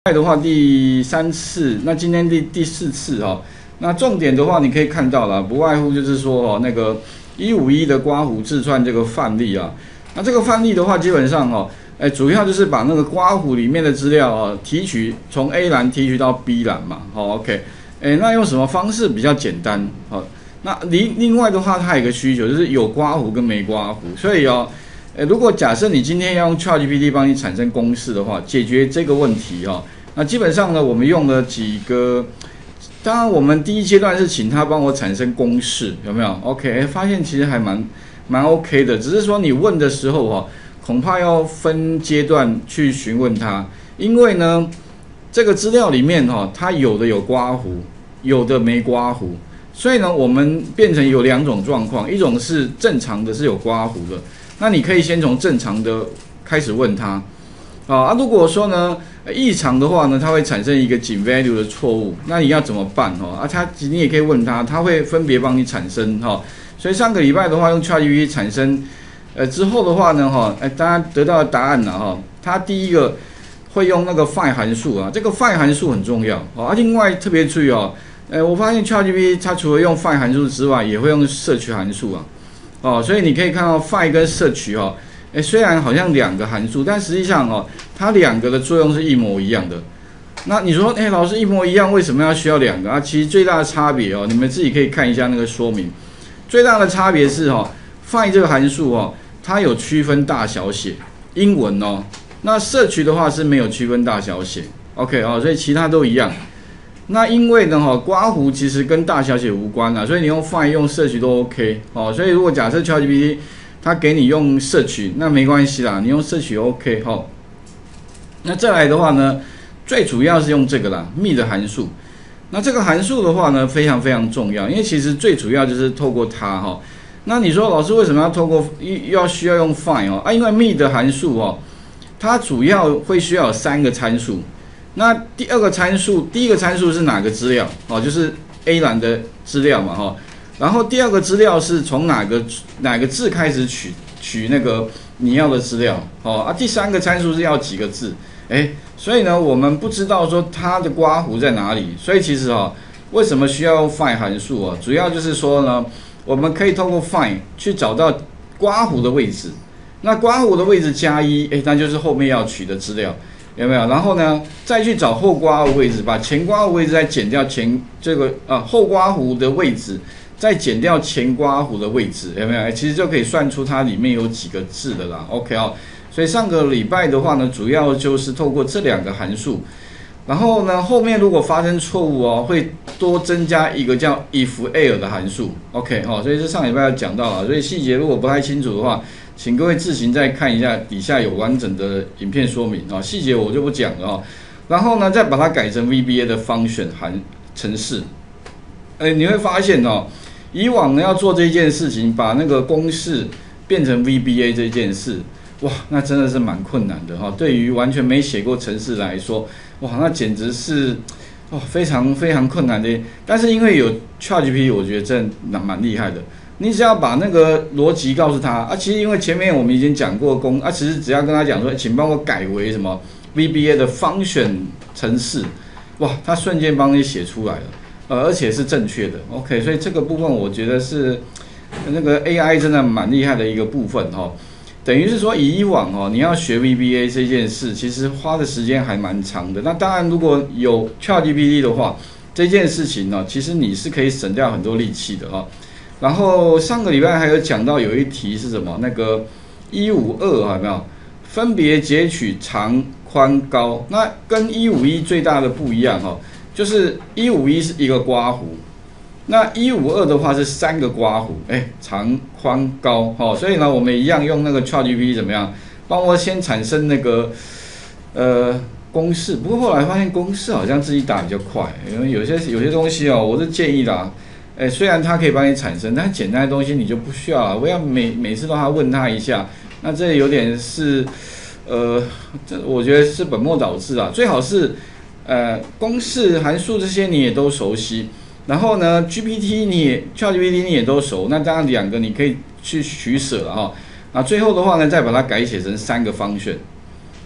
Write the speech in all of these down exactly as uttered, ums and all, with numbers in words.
的话第三次，那今天第第四次哈、哦，那重点的话你可以看到了，不外乎就是说哦，那个一五一的刮胡自串这个范例啊，那这个范例的话，基本上哦，哎，主要就是把那个刮胡里面的资料哦提取，从 A 栏提取到 B 栏嘛，好、哦、，OK， 哎，那用什么方式比较简单？好、哦，那另另外的话，它有一个需求就是有刮胡跟没刮胡，所以哦。诶，如果假设你今天要用 ChatGPT 帮你产生公式的话，解决这个问题哈、哦，那基本上呢，我们用了几个，当然我们第一阶段是请他帮我产生公式，有没有 ？OK， 发现其实还蛮蛮 OK 的，只是说你问的时候哈、哦，恐怕要分阶段去询问他，因为呢，这个资料里面哈、哦，它有的有刮胡，有的没刮胡，所以呢，我们变成有两种状况，一种是正常的是有刮胡的。那你可以先从正常的开始问他，啊，如果说呢异常的话呢，它会产生一个仅 value 的错误，那你要怎么办哦？啊，他你也可以问他，他会分别帮你产生哈、哦。所以上个礼拜的话，用 ChatGPT 产生，呃之后的话呢哈，哎，大家得到的答案了哈。他第一个会用那个 find 函数啊，这个 find 函数很重要哦。啊，另外特别注意哦，呃，我发现 ChatGPT 它除了用 find 函数之外，也会用search函数啊。哦，所以你可以看到 find 跟 search 哦，哎，虽然好像两个函数，但实际上哦，它两个的作用是一模一样的。那你说，哎，老师一模一样，为什么要需要两个啊？其实最大的差别哦，你们自己可以看一下那个说明。最大的差别是哦 ，find 这个函数哦，它有区分大小写，英文哦。那 search 的话是没有区分大小写 ，OK 哦，所以其他都一样。那因为呢，哈，刮胡其实跟大小写无关啦，所以你用 find 用 search 都 OK 哦。所以如果假设 ChatGPT 它给你用 search， 那没关系啦，你用 search OK 哈、哦。那再来的话呢，最主要是用这个啦 ，me 的函数。那这个函数的话呢，非常非常重要，因为其实最主要就是透过它哈、哦。那你说老师为什么要透过要需要用 find 哦？啊，因为 me 的函数哦，它主要会需要有三个参数。那第二个参数，第一个参数是哪个资料？哦，就是 A 栏的资料嘛，哈、哦。然后第二个资料是从哪个哪个字开始取取那个你要的资料，哦啊。第三个参数是要几个字？哎，所以呢，我们不知道说它的刮胡在哪里，所以其实哈、哦，为什么需要用 find 函数啊？主要就是说呢，我们可以透过 find 去找到刮胡的位置。那刮胡的位置加一，哎，那就是后面要取的资料。有没有？然后呢，再去找后刮胡位置，把前刮胡位置再减掉前这个啊后刮胡的位置，再减掉前刮胡的位置，有没有？其实就可以算出它里面有几个字的啦。OK 哦，所以上个礼拜的话呢，主要就是透过这两个函数，然后呢，后面如果发生错误哦，会多增加一个叫 if error 的函数。OK 哦，所以这上礼拜要讲到了，所以细节如果不太清楚的话，请各位自行再看一下，底下有完整的影片说明啊，细节我就不讲了啊。然后呢，再把它改成 V B A 的方选函程式。哎，你会发现哦，以往呢要做这件事情，把那个公式变成 V B A 这件事，哇，那真的是蛮困难的哈。对于完全没写过程式来说，哇，那简直是哦非常非常困难的。但是因为有 ChatGPT， 我觉得真的蛮厉害的。你只要把那个逻辑告诉他啊，其实因为前面我们已经讲过公啊，其实只要跟他讲说，请帮我改为什么 V B A 的方选程式，哇，他瞬间帮你写出来了，呃，而且是正确的。OK， 所以这个部分我觉得是那个 A I 真的蛮厉害的一个部分哈、哦。等于是说以往哦，你要学 V B A 这件事，其实花的时间还蛮长的。那当然，如果有 ChatGPT 的话，这件事情呢、哦，其实你是可以省掉很多力气的哈、哦。然后上个礼拜还有讲到有一题是什么？那个一五二有没有？分别截取长、宽、高。那跟一五一最大的不一样哈、哦，就是一五一是一个刮胡，那一五二的话是三个刮胡，哎，长、宽、高。哦，所以呢，我们一样用那个 ChatGPT 怎么样？帮我先产生那个呃公式。不过后来发现公式好像自己打比较快，因为有些有些东西哦，我是建议啦。哎，虽然它可以帮你产生，但简单的东西你就不需要了。我要每每次都要问他一下，那这有点是，呃，这我觉得是本末倒置啊。最好是，呃，公式、函数这些你也都熟悉，然后呢 ，G P T 你也 ChatGPT 你也都熟，那当然两个你可以去取舍了哈。啊，最后的话呢，再把它改写成三个方选。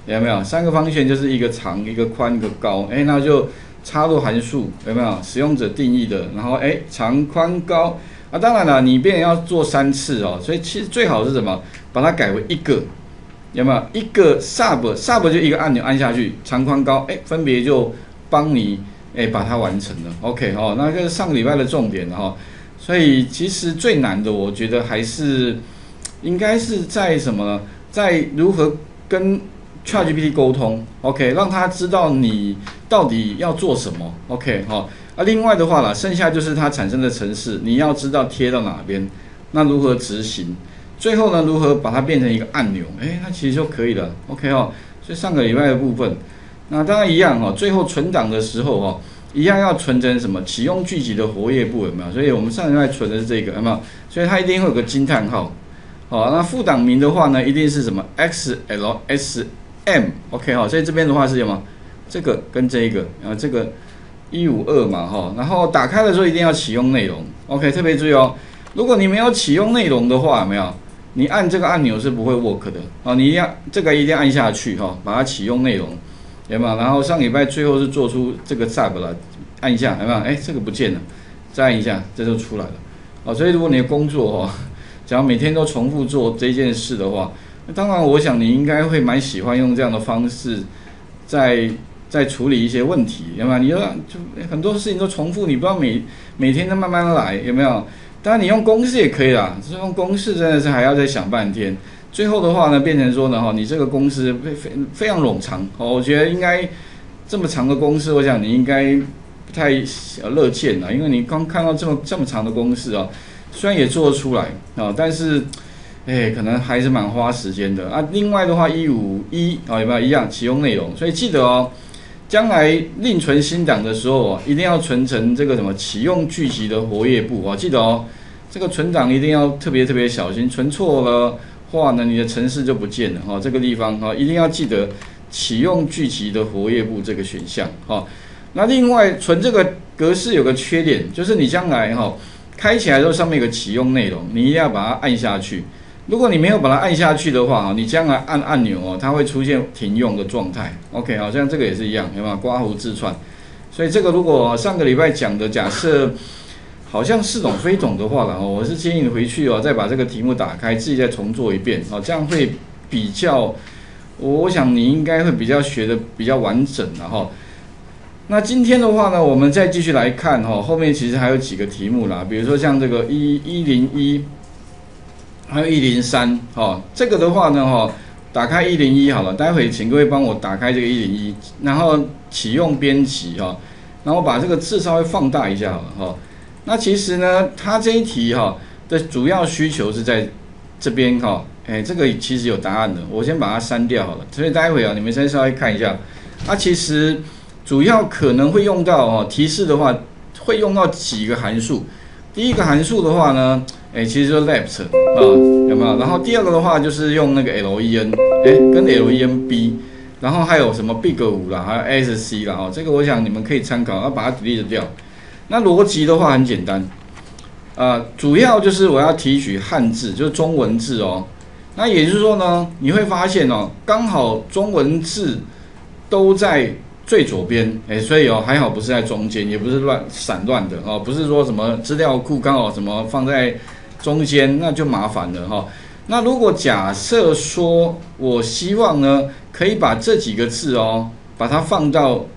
有没有？三个方线就是一个长、一个宽、一个高，哎，那就插入函数，有没有？使用者定义的，然后哎，长、宽、高啊，当然了，你变要做三次哦，所以其实最好是什么？把它改为一个，有没有？一个 sub sub 就一个按钮按下去，长、宽、高，哎，分别就帮你哎把它完成了。OK 哦，那这是上个礼拜的重点哈。所以其实最难的，我觉得还是应该是在什么呢？在如何跟 ChatGPT 沟通 ，OK， 让他知道你到底要做什么 ，OK 哈、哦。啊，另外的话啦，剩下就是它产生的程式，你要知道贴到哪边，那如何执行，最后呢，如何把它变成一个按钮，哎，那其实就可以了 ，OK 哦。所以上个礼拜的部分，那当然一样哈、哦，最后存档的时候哈、哦。一样要存成什么启用剧集的活页部有没有？所以我们上礼拜存的是这个有没有？所以它一定会有个惊叹号。好，那副档名的话呢，一定是什么 X L S M，OK 哈，所以这边的话是什么？这个跟这一个，然后这个一五二嘛哈，然后打开的时候一定要启用内容 ，OK， 特别注意哦。如果你没有启用内容的话，有没有？你按这个按钮是不会 work 的哦，你一定要这个一定要按下去哈，把它启用内容。有没有？然后上礼拜最后是做出这个 sub 了，按一下有没有？哎，这个不见了，再按一下，这就出来了。哦，所以如果你的工作哦，假如每天都重复做这件事的话，那当然我想你应该会蛮喜欢用这样的方式在在处理一些问题，有没有？你就就很多事情都重复，你不要每每天都慢慢来，有没有？当然你用公式也可以啦，只是用公式真的是还要再想半天。最后的话呢，变成说呢，哈，你这个公式非非常冗长哦，我觉得应该这么长的公式，我想你应该不太乐见啦，因为你刚看到这么这么长的公式啊，虽然也做得出来啊，但是，哎，可能还是蛮花时间的啊。另外的话，一五一啊，有没有一样启用内容？所以记得哦，将来另存新档的时候啊，一定要存成这个什么启用剧集的活页部啊，记得哦，这个存档一定要特别特别小心，存错了。话呢，你的程式就不见了哈、哦，这个地方哈、哦，一定要记得启用剧集的活页部这个选项哈、哦。那另外存这个格式有个缺点，就是你将来哈、哦、开起来的时候上面有个启用内容，你一定要把它按下去。如果你没有把它按下去的话，你将来按按钮哦，它会出现停用的状态。OK， 好像这个也是一样，有没有刮胡自串？所以这个如果上个礼拜讲的假设。好像似懂非懂的话了哦，我是建议你回去哦，再把这个题目打开，自己再重做一遍哦，这样会比较，我想你应该会比较学的比较完整了哈。那今天的话呢，我们再继续来看哈，后面其实还有几个题目啦，比如说像这个一一零一，还有一零三哈，这个的话呢哈，打开一零一好了，待会请各位帮我打开这个一零一，然后启用编辑哈，然后把这个字稍微放大一下好了哈。那其实呢，它这一题哈、哦、的主要需求是在这边哈、哦，哎，这个其实有答案的，我先把它删掉好了。所以待会啊，你们先稍微看一下，它其实主要可能会用到哦，提示的话会用到几个函数。第一个函数的话呢，哎，其实就是 left 啊，有没有？然后第二个的话就是用那个 len， 哎，跟 lenb， 然后还有什么 big 五啦，还有 sc 啦，哦，这个我想你们可以参考，要把它 delete 掉。那逻辑的话很简单，呃，主要就是我要提取汉字，就是中文字哦。那也就是说呢，你会发现哦，刚好中文字都在最左边，哎，所以哦还好不是在中间，也不是乱散乱的哦，不是说什么资料库刚好什么放在中间，那就麻烦了哈、哦。那如果假设说我希望呢，可以把这几个字哦，把它放到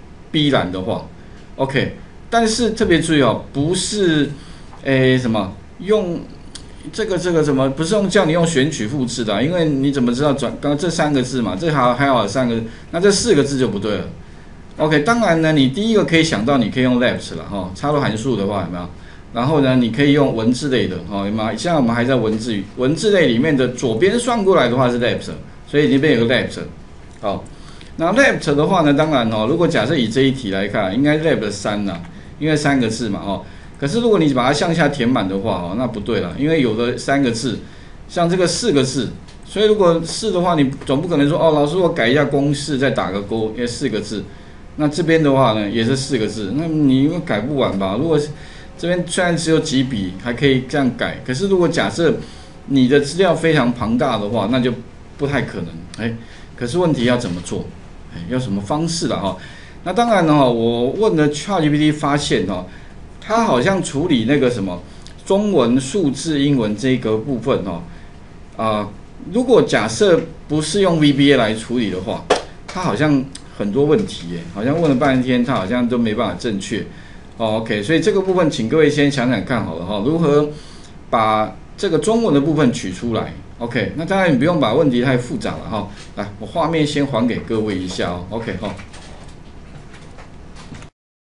B 栏的话 ，OK。但是特别注意哦，不是，诶什么用这个这个什么，不是用叫你用选取复制的、啊，因为你怎么知道转刚刚这三个字嘛，这还还有三个，那这四个字就不对了。OK， 当然呢，你第一个可以想到你可以用 left 了哈、哦，插入函数的话有没有？然后呢，你可以用文字类的哦，有没有？现在我们还在文字文字类里面的左边算过来的话是 left， 所以这边有个 left， 好，那 left 的话呢，当然哦，如果假设以这一题来看，应该 left 三啦。因为三个字嘛，哦，可是如果你把它向下填满的话，哦，那不对了，因为有的三个字，像这个四个字，所以如果是的话，你总不可能说，哦，老师我改一下公式再打个勾，因为四个字，那这边的话呢也是四个字，那你因为改不完吧？如果这边虽然只有几笔，还可以这样改，可是如果假设你的资料非常庞大的话，那就不太可能，哎， 可是问题要怎么做？哎，要什么方式了哈？那当然呢，我问了 ChatGPT 发现哦，它好像处理那个什么中文、数字、英文这个部分哦，啊、呃，如果假设不是用 V B A 来处理的话，它好像很多问题耶，好像问了半天，它好像都没办法正确。哦 ，OK， 所以这个部分请各位先想想看好了哈，如何把这个中文的部分取出来。OK， 那当然你不用把问题太复杂了哈。来，我画面先还给各位一下哦。OK 哈。